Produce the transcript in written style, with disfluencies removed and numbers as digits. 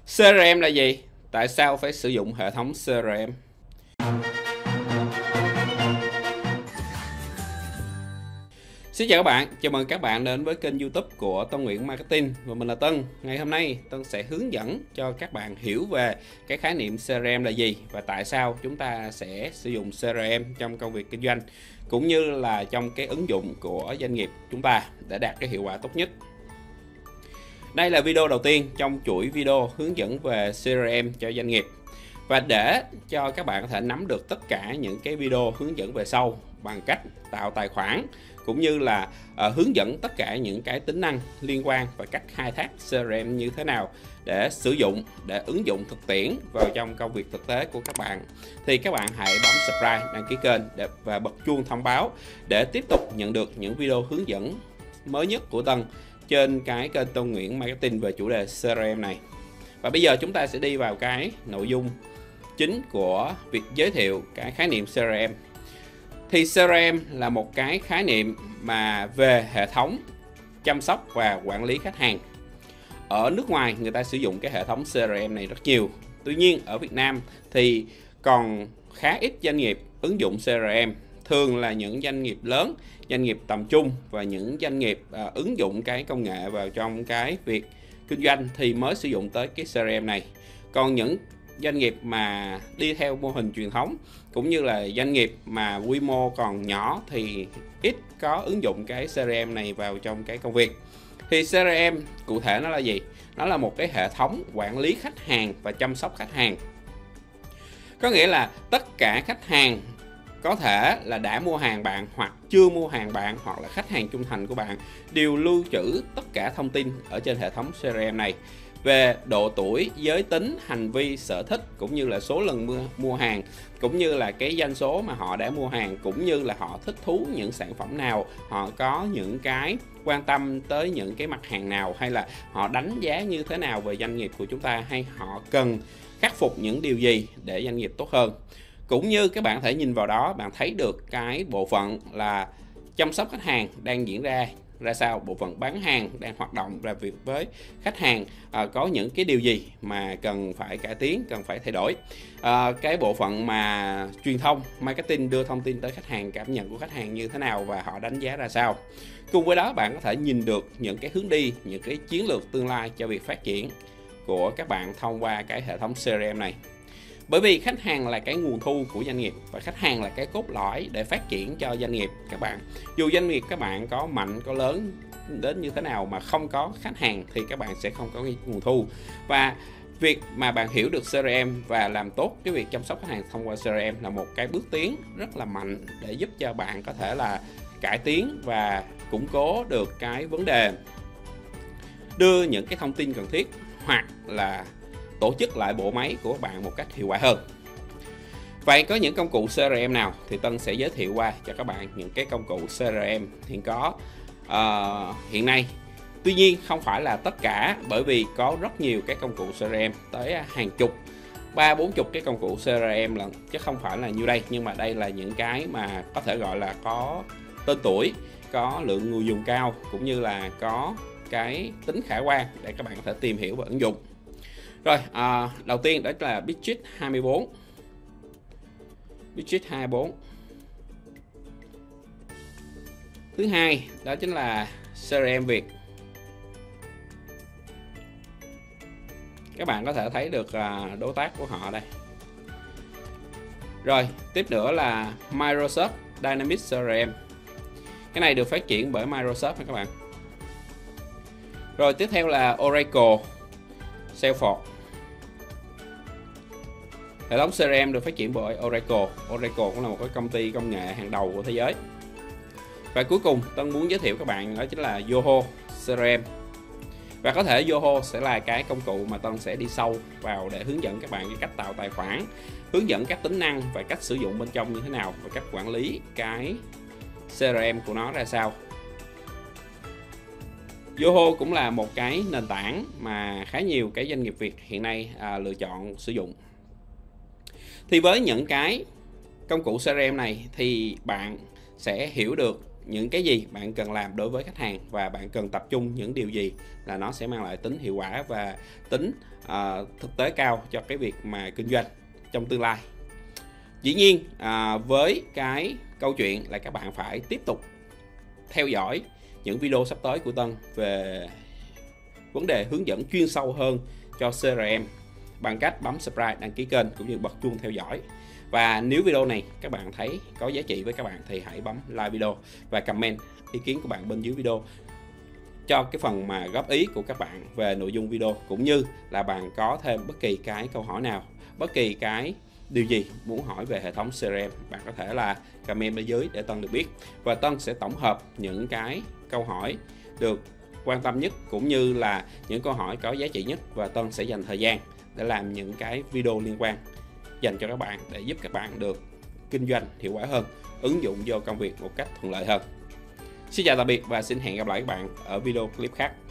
CRM là gì? Tại sao phải sử dụng hệ thống CRM? Xin chào các bạn, chào mừng các bạn đến với kênh YouTube của Tân Nguyễn Marketing và mình là Tân. Ngày hôm nay Tân sẽ hướng dẫn cho các bạn hiểu về cái khái niệm CRM là gì và tại sao chúng ta sẽ sử dụng CRM trong công việc kinh doanh cũng như là trong cái ứng dụng của doanh nghiệp chúng ta để đạt cái hiệu quả tốt nhất. Đây là video đầu tiên trong chuỗi video hướng dẫn về CRM cho doanh nghiệp. Và để cho các bạn có thể nắm được tất cả những cái video hướng dẫn về sau bằng cách tạo tài khoản cũng như là hướng dẫn tất cả những cái tính năng liên quan và cách khai thác CRM như thế nào để sử dụng, để ứng dụng thực tiễn vào trong công việc thực tế của các bạn, thì các bạn hãy bấm subscribe, đăng ký kênh và bật chuông thông báo để tiếp tục nhận được những video hướng dẫn mới nhất của Tân trên cái kênh Tân Nguyễn Marketing về chủ đề CRM này. Và bây giờ chúng ta sẽ đi vào cái nội dung chính của việc giới thiệu cái khái niệm CRM. Thì CRM là một cái khái niệm mà về hệ thống chăm sóc và quản lý khách hàng. Ở nước ngoài người ta sử dụng cái hệ thống CRM này rất nhiều. Tuy nhiên ở Việt Nam thì còn khá ít doanh nghiệp ứng dụng CRM. Thường là những doanh nghiệp lớn, doanh nghiệp tầm trung và những doanh nghiệp ứng dụng cái công nghệ vào trong cái việc kinh doanh thì mới sử dụng tới cái CRM này. Còn những doanh nghiệp mà đi theo mô hình truyền thống cũng như là doanh nghiệp mà quy mô còn nhỏ thì ít có ứng dụng cái CRM này vào trong cái công việc. Thì CRM cụ thể nó là gì? Nó là một cái hệ thống quản lý khách hàng và chăm sóc khách hàng. Có nghĩa là tất cả khách hàng có thể là đã mua hàng bạn hoặc chưa mua hàng bạn hoặc là khách hàng trung thành của bạn đều lưu trữ tất cả thông tin ở trên hệ thống CRM này về độ tuổi, giới tính, hành vi, sở thích cũng như là số lần mua hàng cũng như là cái doanh số mà họ đã mua hàng cũng như là họ thích thú những sản phẩm nào, họ có những cái quan tâm tới những cái mặt hàng nào hay là họ đánh giá như thế nào về doanh nghiệp của chúng ta hay họ cần khắc phục những điều gì để doanh nghiệp tốt hơn. Cũng như các bạn thể nhìn vào đó, bạn thấy được cái bộ phận là chăm sóc khách hàng đang diễn ra sao, bộ phận bán hàng đang hoạt động làm việc với khách hàng có những cái điều gì mà cần phải cải tiến, cần phải thay đổi. Cái bộ phận mà truyền thông, marketing đưa thông tin tới khách hàng, cảm nhận của khách hàng như thế nào và họ đánh giá ra sao. Cùng với đó bạn có thể nhìn được những cái hướng đi, những cái chiến lược tương lai cho việc phát triển của các bạn thông qua cái hệ thống CRM này. Bởi vì khách hàng là cái nguồn thu của doanh nghiệp và khách hàng là cái cốt lõi để phát triển cho doanh nghiệp các bạn. Dù doanh nghiệp các bạn có mạnh, có lớn đến như thế nào mà không có khách hàng thì các bạn sẽ không có cái nguồn thu. Và việc mà bạn hiểu được CRM và làm tốt cái việc chăm sóc khách hàng thông qua CRM là một cái bước tiến rất là mạnh để giúp cho bạn có thể là cải tiến và củng cố được cái vấn đề đưa những cái thông tin cần thiết hoặc là tổ chức lại bộ máy của bạn một cách hiệu quả hơn. Vậy có những công cụ CRM nào thì Tân sẽ giới thiệu qua cho các bạn những cái công cụ CRM hiện có hiện nay. Tuy nhiên không phải là tất cả, bởi vì có rất nhiều cái công cụ CRM tới hàng chục, 30-40 cái công cụ CRM lần chứ không phải là nhiêu đây, nhưng mà đây là những cái mà có thể gọi là có tên tuổi, có lượng người dùng cao cũng như là có cái tính khả quan để các bạn có thể tìm hiểu và ứng dụng. Rồi, đầu tiên đó là Bitrix 24. Bitrix 24. Thứ hai đó chính là CRM Việt. Các bạn có thể thấy được đối tác của họ đây. Rồi, tiếp nữa là Microsoft Dynamics CRM. Cái này được phát triển bởi Microsoft nha các bạn. Rồi, tiếp theo là Oracle Salesforce. Hệ thống CRM được phát triển bởi Oracle. Oracle cũng là một cái công ty công nghệ hàng đầu của thế giới. Và cuối cùng Tân muốn giới thiệu các bạn đó chính là Zoho CRM. Và có thể Zoho sẽ là cái công cụ mà Tân sẽ đi sâu vào để hướng dẫn các bạn cái cách tạo tài khoản, hướng dẫn các tính năng và cách sử dụng bên trong như thế nào và cách quản lý cái CRM của nó ra sao. Zoho cũng là một cái nền tảng mà khá nhiều cái doanh nghiệp Việt hiện nay lựa chọn sử dụng. Thì với những cái công cụ CRM này thì bạn sẽ hiểu được những cái gì bạn cần làm đối với khách hàng và bạn cần tập trung những điều gì là nó sẽ mang lại tính hiệu quả và tính thực tế cao cho cái việc mà kinh doanh trong tương lai. Dĩ nhiên với cái câu chuyện là các bạn phải tiếp tục theo dõi những video sắp tới của Tân về vấn đề hướng dẫn chuyên sâu hơn cho CRM bằng cách bấm subscribe, đăng ký kênh cũng như bật chuông theo dõi. Và nếu video này các bạn thấy có giá trị với các bạn thì hãy bấm like video và comment ý kiến của bạn bên dưới video cho cái phần mà góp ý của các bạn về nội dung video, cũng như là bạn có thêm bất kỳ cái câu hỏi nào, bất kỳ cái điều gì muốn hỏi về hệ thống CRM, bạn có thể là comment bên dưới để Tân được biết, và Tân sẽ tổng hợp những cái câu hỏi được quan tâm nhất cũng như là những câu hỏi có giá trị nhất, và Tân sẽ dành thời gian để làm những cái video liên quan dành cho các bạn để giúp các bạn được kinh doanh hiệu quả hơn, ứng dụng vô công việc một cách thuận lợi hơn. Xin chào tạm biệt và xin hẹn gặp lại các bạn ở video clip khác.